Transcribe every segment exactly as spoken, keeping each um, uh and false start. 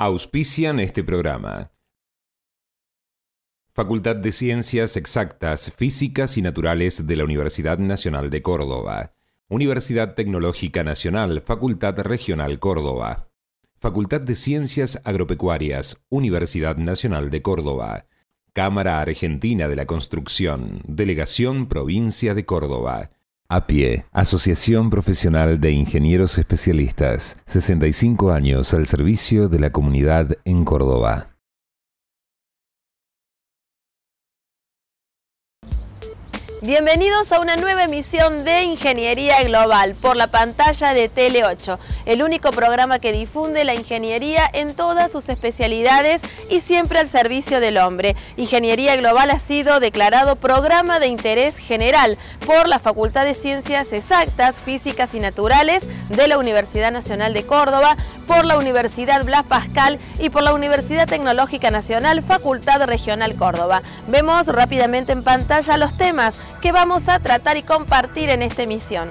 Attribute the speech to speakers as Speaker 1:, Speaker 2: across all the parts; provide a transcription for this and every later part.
Speaker 1: Auspician este programa. Facultad de Ciencias Exactas, Físicas y Naturales de la Universidad Nacional de Córdoba. Universidad Tecnológica Nacional, Facultad Regional Córdoba. Facultad de Ciencias Agropecuarias, Universidad Nacional de Córdoba. Cámara Argentina de la Construcción, Delegación Provincia de Córdoba. A Pie, Asociación Profesional de Ingenieros Especialistas, sesenta y cinco años al servicio de la comunidad en Córdoba.
Speaker 2: Bienvenidos a una nueva emisión de Ingeniería Global por la pantalla de Tele ocho, el único programa que difunde la ingeniería en todas sus especialidades y siempre al servicio del hombre. Ingeniería Global ha sido declarado programa de interés general por la Facultad de Ciencias Exactas, Físicas y Naturales de la Universidad Nacional de Córdoba, por la Universidad Blas Pascal y por la Universidad Tecnológica Nacional, Facultad Regional Córdoba. Vemos rápidamente en pantalla los temas que vamos a tratar y compartir en esta emisión.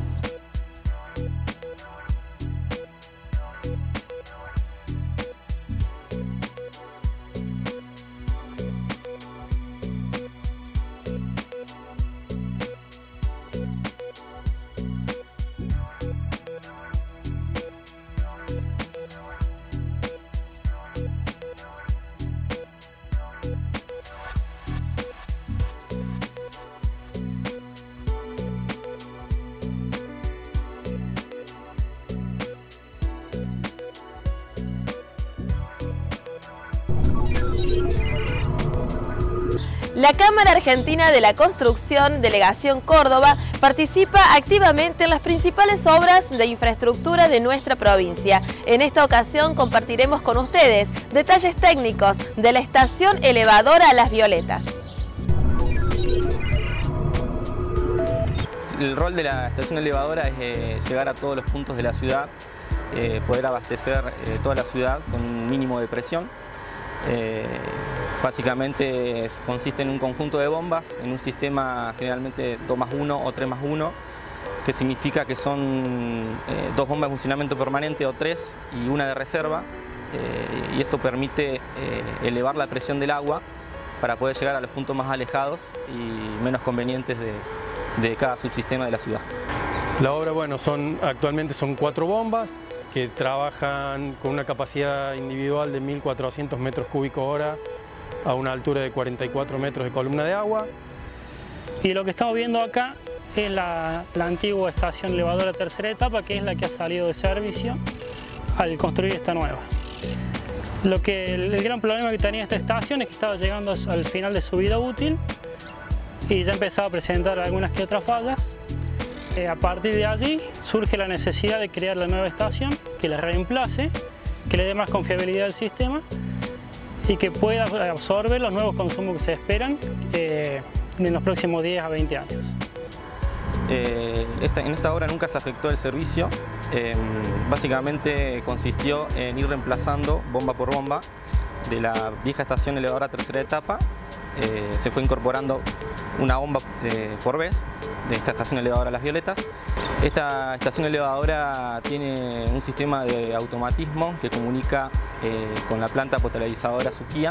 Speaker 2: La Cámara Argentina de la Construcción, Delegación Córdoba, participa activamente en las principales obras de infraestructura de nuestra provincia. En esta ocasión compartiremos con ustedes detalles técnicos de la estación elevadora Las Violetas.
Speaker 3: El rol de la estación elevadora es eh, llegar a todos los puntos de la ciudad, eh, poder abastecer eh, toda la ciudad con un mínimo de presión. Eh, básicamente es, consiste en un conjunto de bombas, en un sistema generalmente dos más uno o tres más uno, que significa que son eh, dos bombas de funcionamiento permanente o tres y una de reserva, eh, y esto permite eh, elevar la presión del agua para poder llegar a los puntos más alejados y menos convenientes de, de cada subsistema de la ciudad.
Speaker 4: La obra, bueno, son, actualmente son cuatro bombas que trabajan con una capacidad individual de mil cuatrocientos metros cúbicos hora a una altura de cuarenta y cuatro metros de columna de agua.
Speaker 5: Y lo que estamos viendo acá es la, la antigua estación elevadora tercera etapa, que es la que ha salido de servicio al construir esta nueva. Lo que, el, el gran problema que tenía esta estación es que estaba llegando al final de su vida útil y ya empezaba a presentar algunas que otras fallas. Eh, a partir de allí surge la necesidad de crear la nueva estación que la reemplace, que le dé más confiabilidad al sistema y que pueda absorber los nuevos consumos que se esperan eh, en los próximos diez a veinte años.
Speaker 3: Eh, esta, en esta obra nunca se afectó el servicio, eh, básicamente consistió en ir reemplazando bomba por bomba de la vieja estación elevadora tercera etapa. Eh, se fue incorporando una bomba eh, por vez de esta estación elevadora Las Violetas. Esta estación elevadora tiene un sistema de automatismo que comunica eh, con la planta potabilizadora Suquía.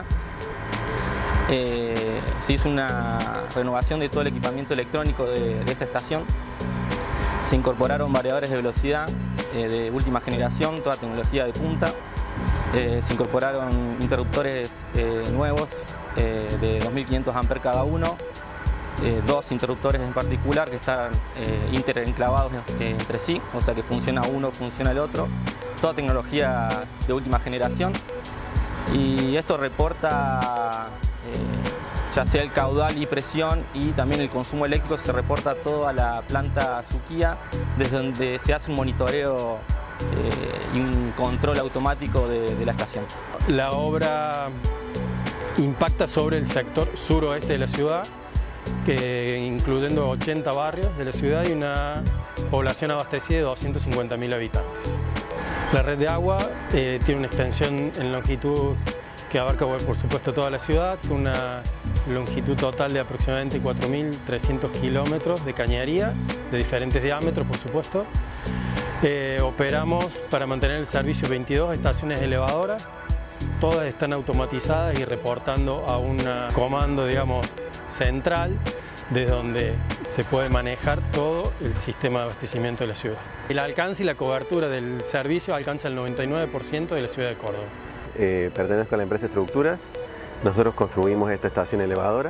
Speaker 3: Eh, se hizo una renovación de todo el equipamiento electrónico de, de esta estación. Se incorporaron variadores de velocidad eh, de última generación, toda tecnología de punta. Eh, se incorporaron interruptores eh, nuevos eh, de dos mil quinientos amperes cada uno, eh, dos interruptores en particular que están eh, interenclavados eh, entre sí, o sea que funciona uno, funciona el otro, toda tecnología de última generación, y esto reporta eh, ya sea el caudal y presión y también el consumo eléctrico, se reporta todo a la planta Suquía, desde donde se hace un monitoreo Eh, y un control automático de, de la estación.
Speaker 4: La obra impacta sobre el sector suroeste de la ciudad, que, incluyendo ochenta barrios de la ciudad y una población abastecida de doscientos cincuenta mil habitantes. La red de agua eh, tiene una extensión en longitud que abarca, por supuesto, toda la ciudad, con una longitud total de aproximadamente cuatro mil trescientos kilómetros de cañería, de diferentes diámetros, por supuesto. Eh, operamos para mantener el servicio veintidós estaciones elevadoras todas están automatizadas y reportando a un comando, digamos, central, desde donde se puede manejar todo el sistema de abastecimiento de la ciudad. El alcance y la cobertura del servicio alcanza el noventa y nueve por ciento de la ciudad de Córdoba.
Speaker 6: Eh, pertenezco a la empresa Estructuras. Nosotros construimos esta estación elevadora.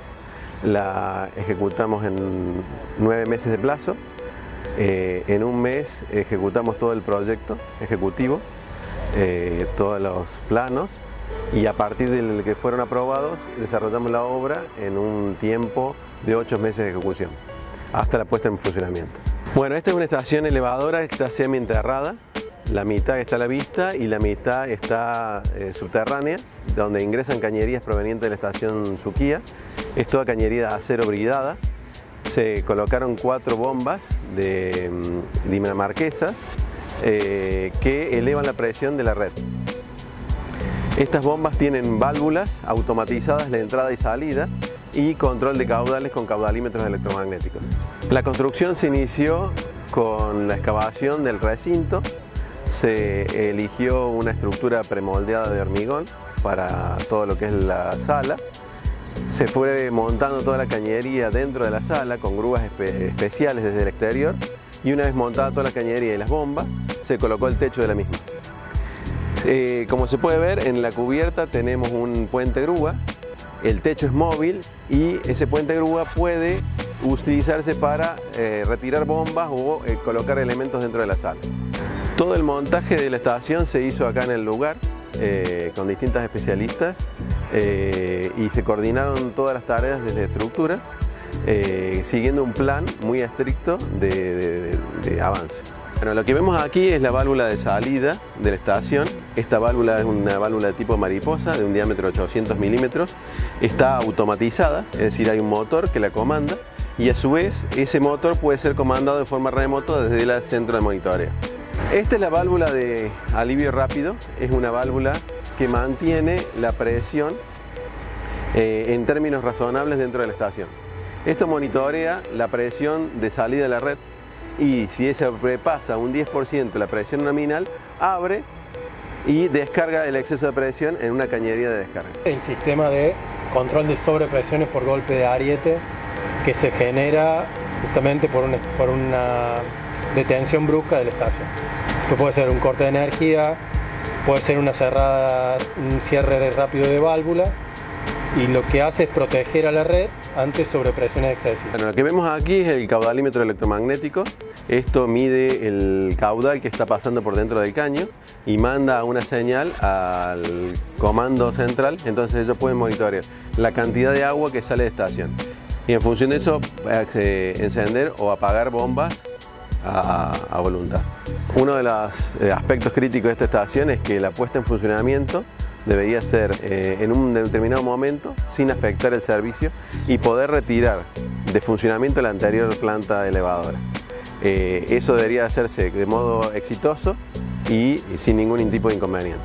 Speaker 6: La ejecutamos en nueve meses de plazo. Eh, en un mes ejecutamos todo el proyecto ejecutivo, eh, todos los planos, y a partir del que fueron aprobados desarrollamos la obra en un tiempo de ocho meses de ejecución, hasta la puesta en funcionamiento. Bueno, esta es una estación elevadora que está semi-enterrada, la mitad está a la vista y la mitad está eh, subterránea, donde ingresan cañerías provenientes de la estación Suquía. Es toda cañería de acero bridada. Se colocaron cuatro bombas de dinamarquesas eh, que elevan la presión de la red. Estas bombas tienen válvulas automatizadas de entrada y salida y control de caudales con caudalímetros electromagnéticos. La construcción se inició con la excavación del recinto. Se eligió una estructura premoldeada de hormigón para todo lo que es la sala. Se fue montando toda la cañería dentro de la sala con grúas espe especiales desde el exterior, y una vez montada toda la cañería y las bombas, se colocó el techo de la misma. Eh, como se puede ver, en la cubierta tenemos un puente grúa, el techo es móvil y ese puente grúa puede utilizarse para eh, retirar bombas o eh, colocar elementos dentro de la sala. Todo el montaje de la estación se hizo acá en el lugar, eh, con distintas especialistas, eh, y se coordinaron todas las tareas desde estructuras, eh, siguiendo un plan muy estricto de, de, de, de avance. Bueno, lo que vemos aquí es la válvula de salida de la estación. Esta válvula es una válvula de tipo mariposa de un diámetro de ochocientos milímetros. Está automatizada, es decir, hay un motor que la comanda, y a su vez ese motor puede ser comandado de forma remota desde el centro de monitoreo. Esta es la válvula de alivio rápido. Es una válvula que mantiene la presión eh, en términos razonables dentro de la estación. Esto monitorea la presión de salida de la red, y si esa sobrepasa un diez por ciento la presión nominal, abre y descarga el exceso de presión en una cañería de descarga.
Speaker 4: El sistema de control de sobrepresiones por golpe de ariete que se genera justamente por una, por una detención brusca de la estación. Esto puede ser un corte de energía, puede ser una cerrada, un cierre rápido de válvula, y lo que hace es proteger a la red ante sobrepresiones excesivas.
Speaker 6: Bueno, lo que vemos aquí es el caudalímetro electromagnético. Esto mide el caudal que está pasando por dentro del caño y manda una señal al comando central. Entonces ellos pueden monitorear la cantidad de agua que sale de estación, y en función de eso eh, encender o apagar bombas a, a voluntad. Uno de los eh, aspectos críticos de esta estación es que la puesta en funcionamiento debería ser eh, en un determinado momento sin afectar el servicio y poder retirar de funcionamiento la anterior planta elevadora. Eh, eso debería hacerse de modo exitoso y sin ningún tipo de inconveniente.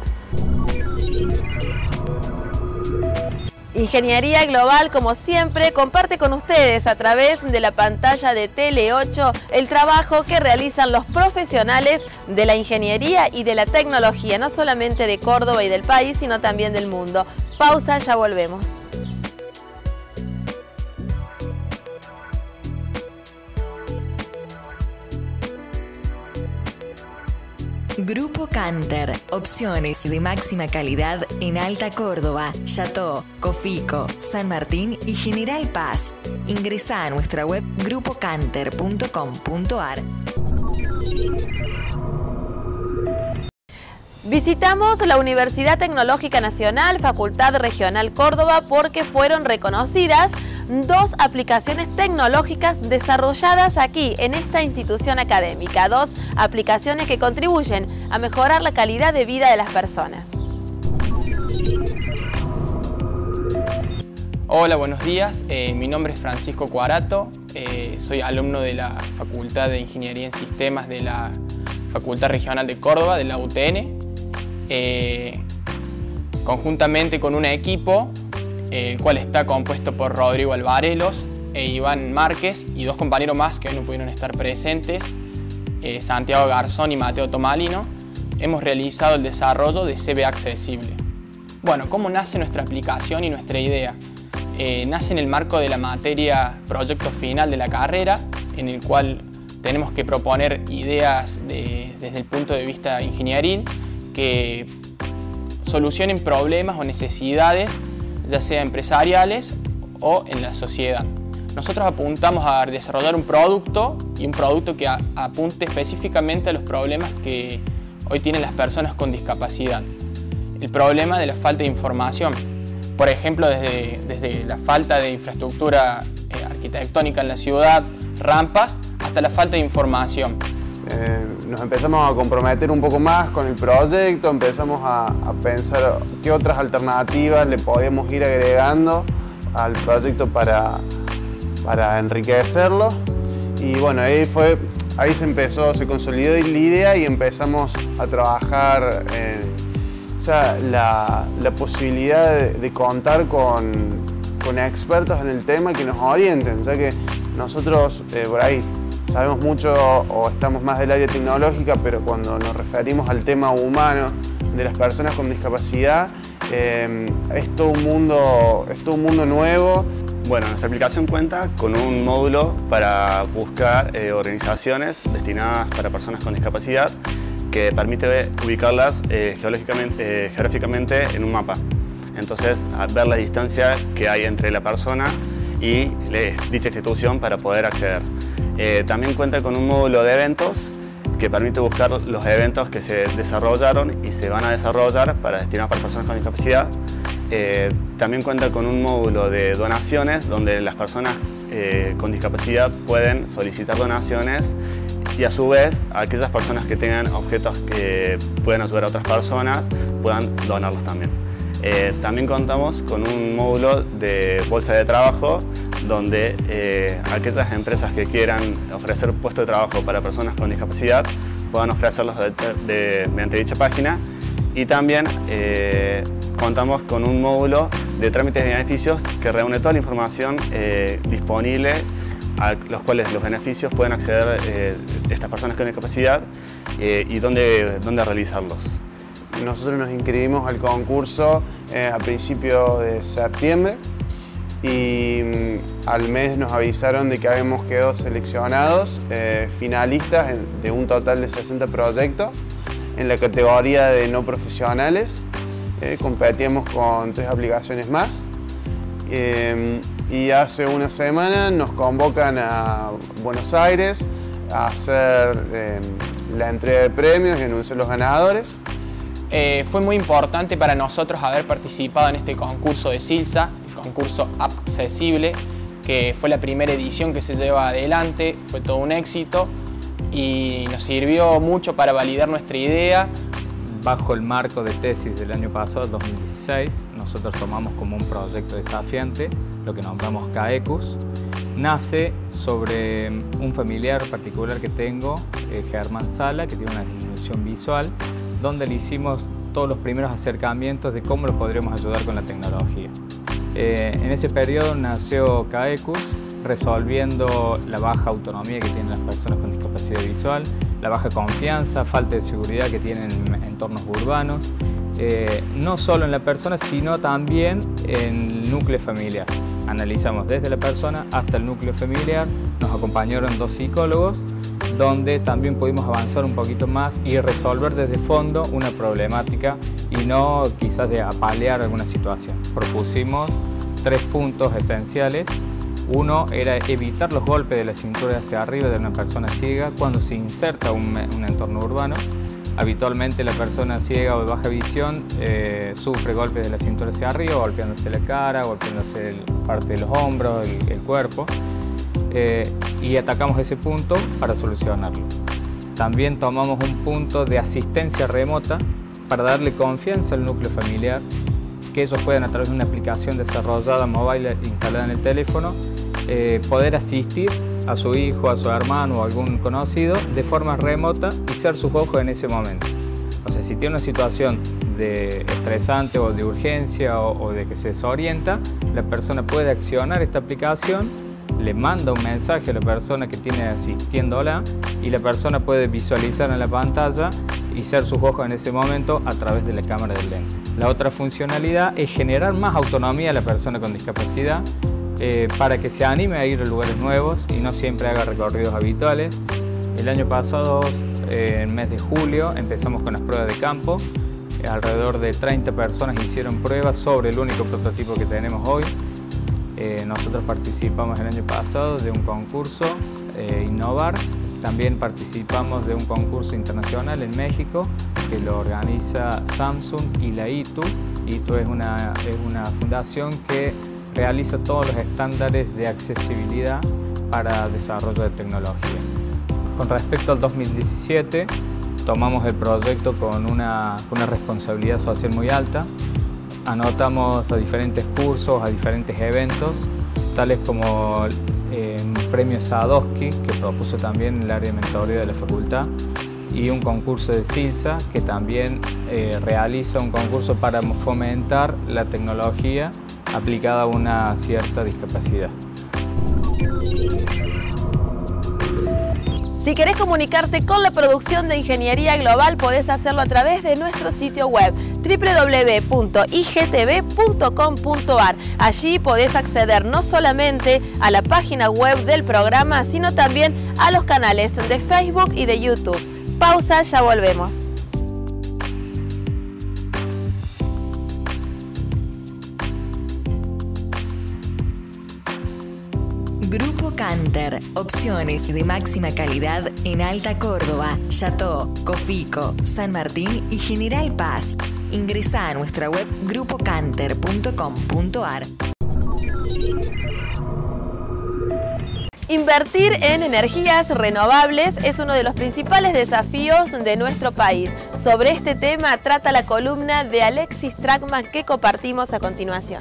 Speaker 2: Ingeniería Global, como siempre, comparte con ustedes a través de la pantalla de Tele ocho el trabajo que realizan los profesionales de la ingeniería y de la tecnología, no solamente de Córdoba y del país, sino también del mundo. Pausa, ya volvemos.
Speaker 7: Grupo Canter, opciones de máxima calidad en Alta Córdoba, Chateau, Cofico, San Martín y General Paz. Ingresá a nuestra web grupo canter punto com punto ar.
Speaker 2: Visitamos la Universidad Tecnológica Nacional, Facultad Regional Córdoba, porque fueron reconocidas dos aplicaciones tecnológicas desarrolladas aquí, en esta institución académica. Dos aplicaciones que contribuyen a mejorar la calidad de vida de las personas.
Speaker 8: Hola, buenos días. Eh, mi nombre es Francisco Cuarato. Eh, soy alumno de la Facultad de Ingeniería en Sistemas de la Facultad Regional de Córdoba, de la U T N. Eh, conjuntamente con un equipo, eh, el cual está compuesto por Rodrigo Alvarelos e Iván Márquez y dos compañeros más que hoy no pudieron estar presentes, eh, Santiago Garzón y Mateo Tomalino, hemos realizado el desarrollo de C B Accesible. Bueno, ¿cómo nace nuestra aplicación y nuestra idea? Eh, nace en el marco de la materia proyecto final de la carrera, en el cual tenemos que proponer ideas de, desde el punto de vista ingenieril que solucionen problemas o necesidades, ya sea empresariales o en la sociedad. Nosotros apuntamos a desarrollar un producto y un producto que a, apunte específicamente a los problemas que hoy tienen las personas con discapacidad. El problema de la falta de información, por ejemplo, desde, desde la falta de infraestructura eh, arquitectónica en la ciudad, rampas, hasta la falta de información.
Speaker 9: Eh, nos empezamos a comprometer un poco más con el proyecto, empezamos a, a pensar qué otras alternativas le podíamos ir agregando al proyecto para, para enriquecerlo. Y bueno, ahí, fue, ahí se empezó, se consolidó la idea y empezamos a trabajar en o sea, la, la posibilidad de, de contar con, con expertos en el tema que nos orienten, ya que nosotros eh, por ahí sabemos mucho o estamos más del área tecnológica, pero cuando nos referimos al tema humano de las personas con discapacidad, eh, es todo un mundo, es todo un mundo nuevo.
Speaker 10: Bueno, nuestra aplicación cuenta con un módulo para buscar eh, organizaciones destinadas para personas con discapacidad que permite ubicarlas eh, geológicamente, eh, geográficamente en un mapa. Entonces, ver la distancia que hay entre la persona y le, dicha institución para poder acceder. Eh, también cuenta con un módulo de eventos que permite buscar los eventos que se desarrollaron y se van a desarrollar para destinar para personas con discapacidad. Eh, también cuenta con un módulo de donaciones donde las personas eh, con discapacidad pueden solicitar donaciones y a su vez aquellas personas que tengan objetos que puedan ayudar a otras personas puedan donarlos también. Eh, también contamos con un módulo de bolsa de trabajo donde eh, aquellas empresas que quieran ofrecer puestos de trabajo para personas con discapacidad puedan ofrecerlos de, de, mediante dicha página. Y también eh, contamos con un módulo de trámites de beneficios que reúne toda la información eh, disponible a los cuales los beneficios pueden acceder eh, estas personas con discapacidad eh, y dónde, dónde realizarlos.
Speaker 9: Nosotros nos inscribimos al concurso eh, a principios de septiembre y mm, al mes nos avisaron de que habíamos quedado seleccionados eh, finalistas en, de un total de sesenta proyectos en la categoría de no profesionales. Eh, competíamos con tres aplicaciones más eh, y hace una semana nos convocan a Buenos Aires a hacer eh, la entrega de premios y anunciar los ganadores.
Speaker 8: Eh, fue muy importante para nosotros haber participado en este concurso de SILSA, el concurso Accesible, que fue la primera edición que se lleva adelante, fue todo un éxito y nos sirvió mucho para validar nuestra idea.
Speaker 11: Bajo el marco de tesis del año pasado, dos mil dieciséis, nosotros tomamos como un proyecto desafiante lo que nombramos CAECUS. Nace sobre un familiar particular que tengo, eh, Germán Sala, que tiene una disminución visual, donde le hicimos todos los primeros acercamientos de cómo lo podríamos ayudar con la tecnología. Eh, en ese periodo nació CAECUS, resolviendo la baja autonomía que tienen las personas con discapacidad visual, la baja confianza, falta de seguridad que tienen en entornos urbanos, eh, no solo en la persona, sino también en el núcleo familiar. Analizamos desde la persona hasta el núcleo familiar, nos acompañaron dos psicólogos, donde también pudimos avanzar un poquito más y resolver desde fondo una problemática y no quizás de apalear alguna situación. Propusimos tres puntos esenciales. Uno era evitar los golpes de la cintura hacia arriba de una persona ciega cuando se inserta un, un entorno urbano. Habitualmente la persona ciega o de baja visión eh, sufre golpes de la cintura hacia arriba, golpeándose la cara, golpeándose el, parte de los hombros, el, el cuerpo. Eh, y atacamos ese punto para solucionarlo. También tomamos un punto de asistencia remota para darle confianza al núcleo familiar, que ellos puedan, a través de una aplicación desarrollada móvil instalada en el teléfono, eh, poder asistir a su hijo, a su hermano o algún conocido de forma remota y ser sus ojos en ese momento. O sea, si tiene una situación de estresante o de urgencia o, o de que se desorienta, la persona puede accionar esta aplicación, le manda un mensaje a la persona que tiene asistiéndola y la persona puede visualizar en la pantalla y ser sus ojos en ese momento a través de la cámara del lente. La otra funcionalidad es generar más autonomía a la persona con discapacidad eh, para que se anime a ir a lugares nuevos y no siempre haga recorridos habituales. El año pasado, eh, en el mes de julio, empezamos con las pruebas de campo. Eh, alrededor de treinta personas hicieron pruebas sobre el único prototipo que tenemos hoy. Eh, nosotros participamos el año pasado de un concurso, eh, Innovar. También participamos de un concurso internacional en México que lo organiza Samsung y la I T U. I T U es una, es una fundación que realiza todos los estándares de accesibilidad para desarrollo de tecnología. Con respecto al dos mil diecisiete, tomamos el proyecto con una, una responsabilidad social muy alta. Anotamos a diferentes cursos, a diferentes eventos, tales como eh, un premio Sadowski, que propuso también el área de mentoría de la facultad, y un concurso de SILSA, que también eh, realiza un concurso para fomentar la tecnología aplicada a una cierta discapacidad.
Speaker 2: Si querés comunicarte con la producción de Ingeniería Global, podés hacerlo a través de nuestro sitio web w w w punto i g t v punto com punto a r. Allí podés acceder no solamente a la página web del programa, sino también a los canales de Facebook y de YouTube. Pausa, ya volvemos.
Speaker 7: Grupo Canter, opciones de máxima calidad en Alta Córdoba, Yató, Cofico, San Martín y General Paz. Ingresá a nuestra web grupo canter punto com punto a r.
Speaker 2: Invertir en energías renovables es uno de los principales desafíos de nuestro país. Sobre este tema trata la columna de Alexis Trackman que compartimos a continuación.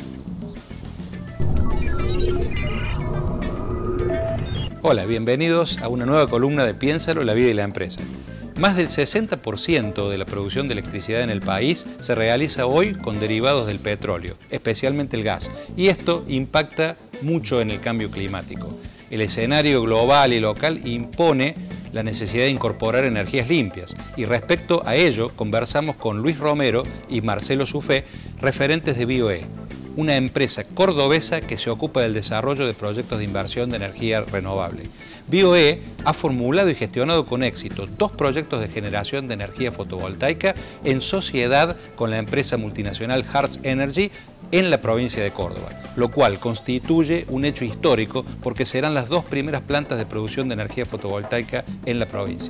Speaker 12: Hola, bienvenidos a una nueva columna de Piénsalo, la vida y la empresa. Más del sesenta por ciento de la producción de electricidad en el país se realiza hoy con derivados del petróleo, especialmente el gas, y esto impacta mucho en el cambio climático. El escenario global y local impone la necesidad de incorporar energías limpias, y respecto a ello conversamos con Luis Romero y Marcelo Sufé, referentes de BioE, una empresa cordobesa que se ocupa del desarrollo de proyectos de inversión de energía renovable. BioE ha formulado y gestionado con éxito dos proyectos de generación de energía fotovoltaica en sociedad con la empresa multinacional Hartz Energy en la provincia de Córdoba, lo cual constituye un hecho histórico porque serán las dos primeras plantas de producción de energía fotovoltaica en la provincia.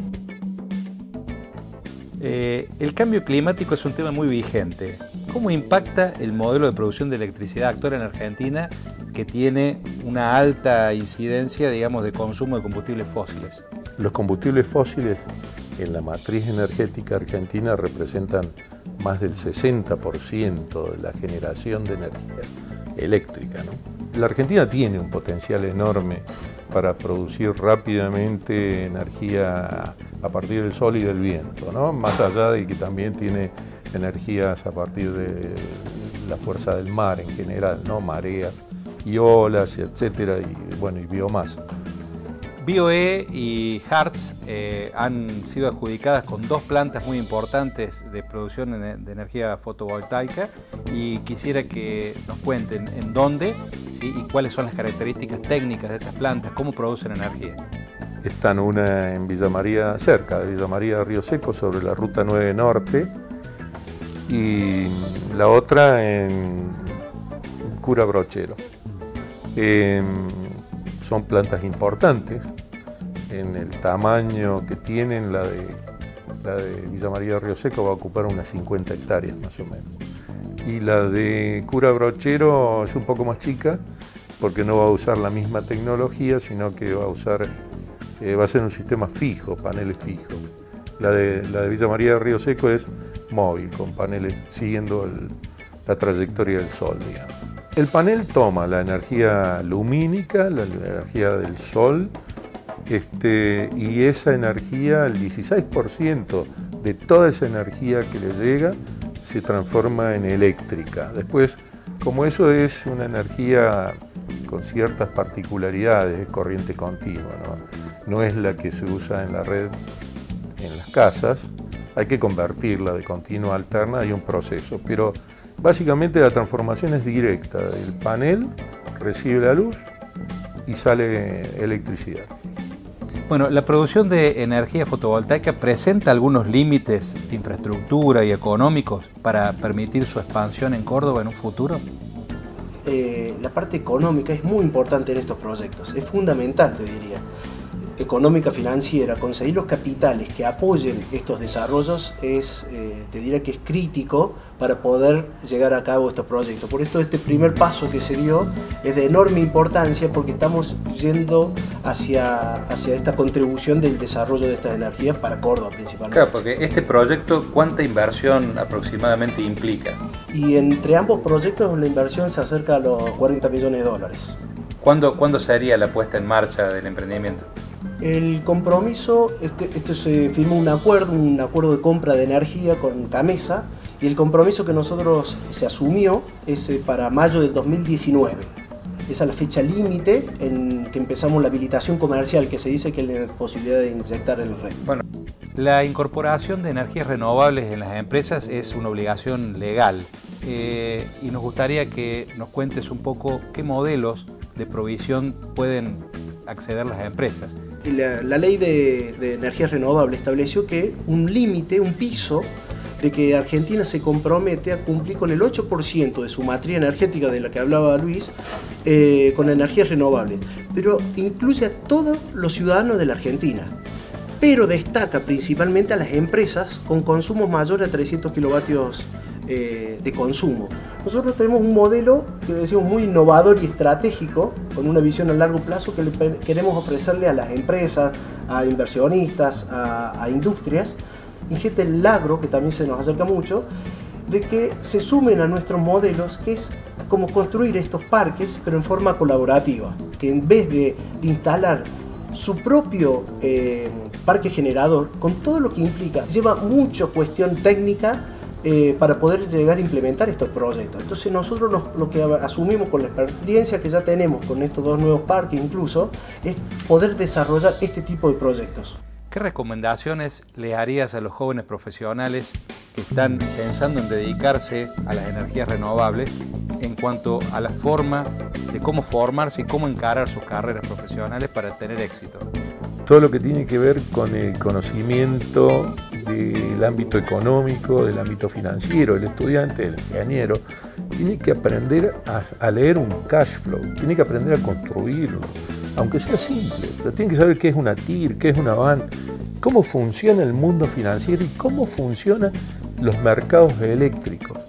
Speaker 13: Eh, el cambio climático es un tema muy vigente. ¿Cómo impacta el modelo de producción de electricidad actual en Argentina, que tiene una alta incidencia, digamos, de consumo de combustibles fósiles?
Speaker 14: Los combustibles fósiles en la matriz energética argentina representan más del sesenta por ciento de la generación de energía eléctrica, ¿no? La Argentina tiene un potencial enorme para producir rápidamente energía a partir del sol y del viento, ¿no? Más allá de que también tiene energías a partir de la fuerza del mar en general, ¿no? Mareas y olas, etcétera, y bueno, y biomasa.
Speaker 13: BioE y Hartz eh, han sido adjudicadas con dos plantas muy importantes de producción de energía fotovoltaica, y quisiera que nos cuenten en dónde, ¿sí?, y cuáles son las características técnicas de estas plantas, cómo producen energía.
Speaker 14: Están una en Villa María, cerca de Villa María de Río Seco, sobre la Ruta nueve Norte, y la otra en Cura Brochero. Eh, son plantas importantes en el tamaño que tienen. La de, la de Villa María de Río Seco va a ocupar unas cincuenta hectáreas más o menos. Y la de Cura Brochero es un poco más chica porque no va a usar la misma tecnología, sino que va a usar, eh, va a ser un sistema fijo, paneles fijos. La de, la de Villa María de Río Seco es móvil, con paneles siguiendo el, la trayectoria del sol, digamos. El panel toma la energía lumínica, la energía del sol, este, y esa energía, el dieciséis por ciento de toda esa energía que le llega, se transforma en eléctrica. Después, como eso es una energía con ciertas particularidades, es corriente continua, ¿no? No es la que se usa en la red en las casas, hay que convertirla de continua a alterna, hay un proceso, pero básicamente la transformación es directa, el panel recibe la luz y sale electricidad.
Speaker 13: Bueno, la producción de energía fotovoltaica presenta algunos límites de infraestructura y económicos para permitir su expansión en Córdoba en un futuro.
Speaker 15: Eh, la parte económica es muy importante en estos proyectos, es fundamental, te diría. Económica, financiera, conseguir los capitales que apoyen estos desarrollos es, eh, te diría que es crítico para poder llegar a cabo estos proyectos. Por esto este primer paso que se dio es de enorme importancia porque estamos yendo hacia, hacia esta contribución del desarrollo de estas energías para Córdoba principalmente.
Speaker 13: Claro, porque este proyecto, ¿cuánta inversión aproximadamente implica?
Speaker 15: Y entre ambos proyectos la inversión se acerca a los cuarenta millones de dólares.
Speaker 13: ¿Cuándo, ¿cuándo sería la puesta en marcha del emprendimiento?
Speaker 15: El compromiso, este, esto se firmó un acuerdo, un acuerdo de compra de energía con Camesa, y el compromiso que nosotros se asumió es para mayo del dos mil diecinueve. Esa es la fecha límite en que empezamos la habilitación comercial, que se dice que es la posibilidad de inyectar en el red.
Speaker 13: Bueno, la incorporación de energías renovables en las empresas es una obligación legal eh, y nos gustaría que nos cuentes un poco qué modelos de provisión pueden acceder las empresas.
Speaker 15: La, la ley de, de energías renovables estableció que un límite, un piso, de que Argentina se compromete a cumplir con el ocho por ciento de su matriz energética de la que hablaba Luis, eh, con energías renovables, pero incluye a todos los ciudadanos de la Argentina, pero destaca principalmente a las empresas con consumos mayores a trescientos kilovatios eh, de consumo. Nosotros tenemos un modelo que decimos muy innovador y estratégico, con una visión a largo plazo que le queremos ofrecerle a las empresas, a inversionistas, a, a industrias, y gente del agro, que también se nos acerca mucho, de que se sumen a nuestros modelos, que es como construir estos parques, pero en forma colaborativa, que en vez de, de instalar su propio eh, parque generador, con todo lo que implica, lleva mucha cuestión técnica eh, para poder llegar a implementar estos proyectos. Entonces nosotros nos, lo que asumimos con la experiencia que ya tenemos con estos dos nuevos parques incluso, es poder desarrollar este tipo de proyectos.
Speaker 13: ¿Qué recomendaciones le harías a los jóvenes profesionales que están pensando en dedicarse a las energías renovables en cuanto a la forma de cómo formarse y cómo encarar sus carreras profesionales para tener éxito?
Speaker 14: Todo lo que tiene que ver con el conocimiento del ámbito económico, del ámbito financiero, el estudiante, el ingeniero, tiene que aprender a, a leer un cash flow, tiene que aprender a construirlo, aunque sea simple, pero tiene que saber qué es una T I R, qué es una V A N, cómo funciona el mundo financiero y cómo funcionan los mercados eléctricos.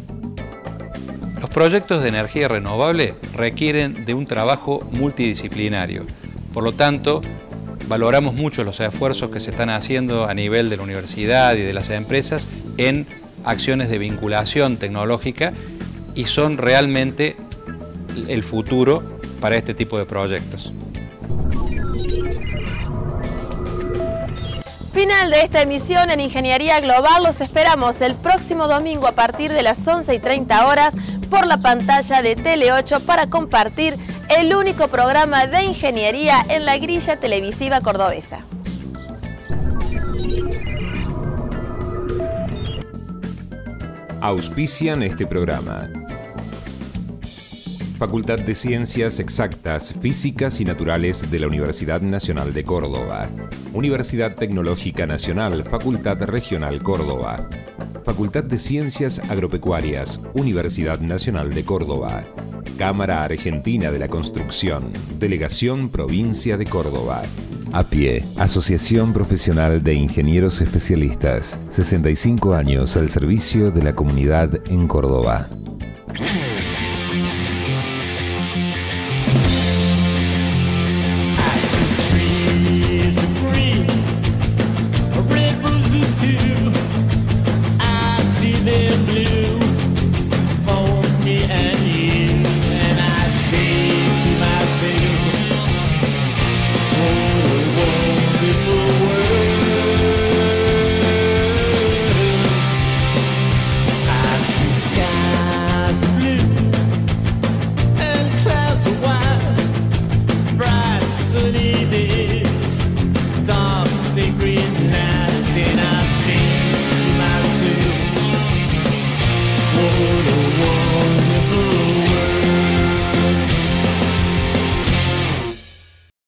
Speaker 12: Los proyectos de energía renovable requieren de un trabajo multidisciplinario. Por lo tanto, valoramos mucho los esfuerzos que se están haciendo a nivel de la universidad y de las empresas en acciones de vinculación tecnológica y son realmente el futuro para este tipo de proyectos.
Speaker 2: Final de esta emisión en Ingeniería Global. Los esperamos el próximo domingo a partir de las once y treinta horas por la pantalla de Tele ocho para compartir el único programa de ingeniería en la grilla televisiva cordobesa.
Speaker 1: Auspician este programa. Facultad de Ciencias Exactas, Físicas y Naturales de la Universidad Nacional de Córdoba. Universidad Tecnológica Nacional, Facultad Regional Córdoba. Facultad de Ciencias Agropecuarias, Universidad Nacional de Córdoba. Cámara Argentina de la Construcción, Delegación Provincia de Córdoba. A pie, Asociación Profesional de Ingenieros Especialistas, sesenta y cinco años al servicio de la comunidad en Córdoba.